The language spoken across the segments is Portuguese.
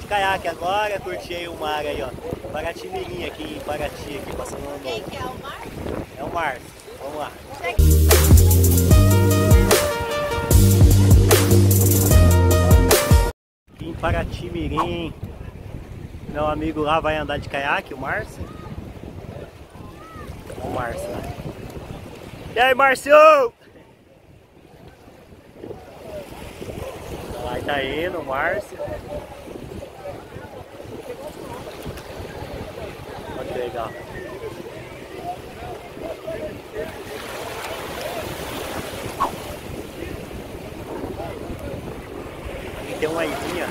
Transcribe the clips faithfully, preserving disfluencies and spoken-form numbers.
de caiaque agora, curti aí o mar aí, ó. Paraty Mirim aqui em Paraty, aqui passando no Quem que é o mar? É o Márcio. Vamos lá. Aqui em Paraty Mirim. Meu amigo lá vai andar de caiaque, o Márcio. Olha o Márcio lá. E aí, Márcio? Lá tá indo o Márcio. Olha que legal. Aqui tem uma ilhinha.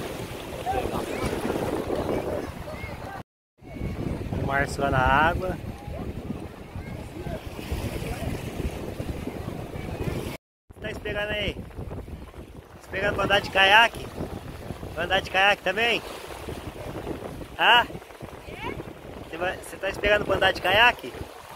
O Márcio lá na água. O que tá esperando aí? Esperando pra andar de caiaque? Vai andar de caiaque também? Ah? Você, vai, você tá esperando pra andar de caiaque?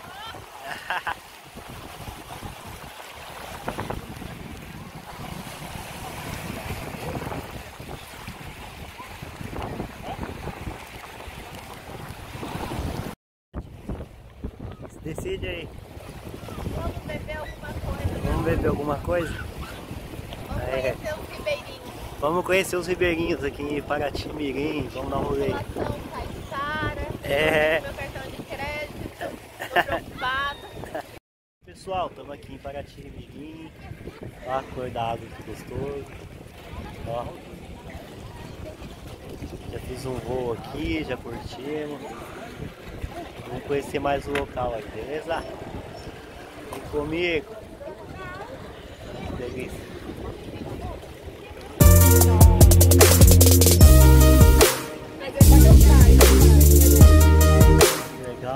Se decide aí. Vamos beber alguma coisa. Vamos beber alguma coisa? Vamos É. conhecer os ribeirinhos. Vamos conhecer os ribeirinhos aqui em Paraty Mirim. Vamos dar um rolê. A população tá cara. É. Meu cartão de crédito. Tô preocupada. Pessoal, estamos aqui em Paraty Mirim. Olha a cor da água que gostoso. Ó. Já fiz um voo aqui, já curtimos. Vamos conhecer mais o local aí, beleza? Vem comigo. Que delícia. Legal.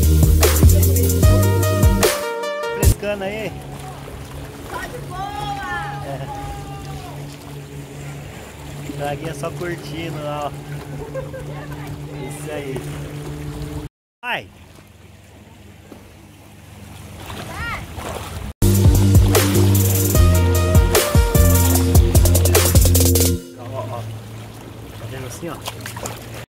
Frescando aí. Só de boa! É. Draguinha só curtindo lá, ó. Isso aí. Vai! Ó, ó, ó. Tá vendo assim, ó?